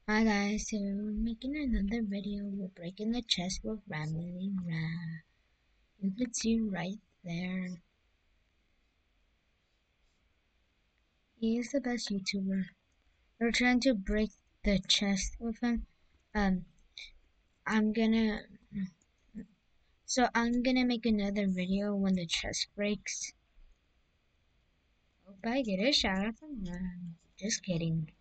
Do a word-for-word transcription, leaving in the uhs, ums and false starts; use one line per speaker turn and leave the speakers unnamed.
Hi guys, so we're making another video. We're breaking the chest with Ramily Ram. You could see right there. He is the best YouTuber. We're trying to break the chest with him. Um, I'm gonna. So I'm gonna make another video when the chest breaks. Hope I get a shout out from Ram. Just kidding.